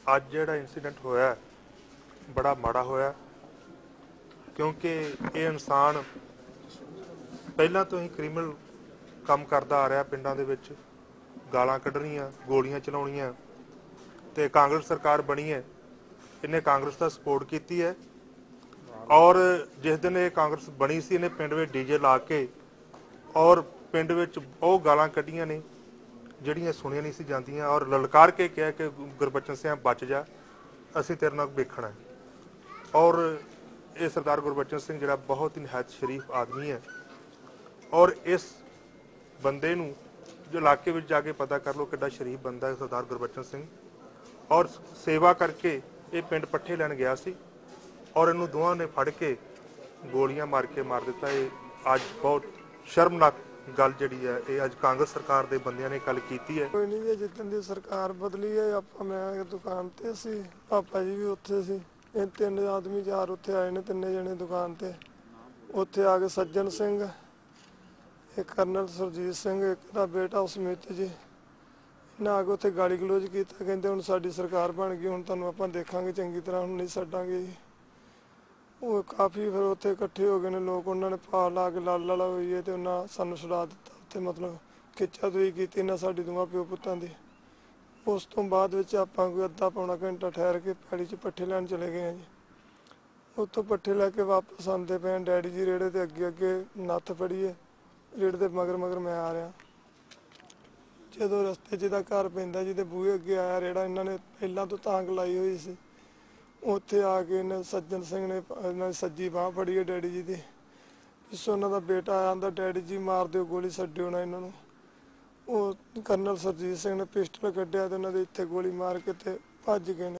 ਅੱਜ ਜਿਹੜਾ ਇਨਸੀਡੈਂਟ ਹੋਇਆ बड़ा माड़ा होया क्योंकि ये इंसान पहला तो ही क्रिमिनल काम करता आ रहा पिंडां दे विच गालां कढ़नियां गोलियां चलाउणियां ते कांग्रेस सरकार बनी है इन्हें कांग्रेस का सपोर्ट की है और जिस दिन ये कांग्रेस बनी सी इन्हें पिंड में डीजे ला के और पिंड विच वो गालां कढ़ियां ने ਜਿਹੜੀਆਂ ਸੁਣੀਆਂ नहीं सी ਜਾਂਦੀਆਂ और ललकार के कहा कि गुरबचन सिंह बच जा ਅਸੀਂ तेरे नाल वेखਣਾ और ये सरदार गुरबचन सिंह जिहड़ा बहुत ही निहायत शरीफ आदमी है और इस बंदे नूं जो इलाके में जाके पता कर लो कितना शरीफ बंदा है सरदार गुरबचन सिंह और सेवा करके ये पिंड पट्ठे लैन गया सी और इनू दोवां ने फड़ के गोलियां मार के मार दिता। ये अज बहुत शर्मनाक गल जिहड़ी है ये अज कांग्रेस सरकार दे बंदियां ने गल कीती है। कोई नहीं जिद्दन दी सरकार बदली है आपां मैं दुकान ते सी पापा जी भी उत्थे सी ये तीन आदमी चार उत्थे आए ने तिन्ने जने दुकान ते उत्थे आ के सज्जन सिंह एक कर्नल सुरजीत सिंह एक दा बेटा उसमित जी इन्हां आ के उत्थे गाली गलोच कीता कहंदे हुण साडी सरकार बन गई हुण तुहानूं आपां देखांगे चंगी तरह हुण नहीं छड्डांगे। वो काफ़ी फिर उत्थे इकट्ठे हो गए ने लोग उन्होंने पा ला के लाला होई है तो उन्हें सानू छुड़ा दिता उत्थे मतलब खिच्चातुई की इन्हें साडी दोवां प्यो पुत्तां दी। उस तो बाद विच आपां कोई अद्धा पौना घंटा ठहर के पैड़ी च पट्ठे लैन चले गए हैं जी। उत्थों पट्ठे लैके वापस आते पे डैडी जी रेड़े ते अगे अगे नत्थ फड़ी है रेड़े दे मगर मगर मैं आ रहा जो रस्ते जिहदा घर पैंदा जी दे बूहे अगे आया रेड़ा इन्होंने पहलां तो तांग लाई हुई सी उत्थे आके इन्हें सज्जन सिंह ने सज्जी बांह फड़ी है डैडी जी की पिछों उन्हों का बेटा आया आंदा डैडी जी मार दो गोली छड्डिओ ना इन्हों वो कर्नल सुरजीत सिंह ने पिस्टल कढ़िया तो उन्होंने इत्थे गोली मार के ते भज गए।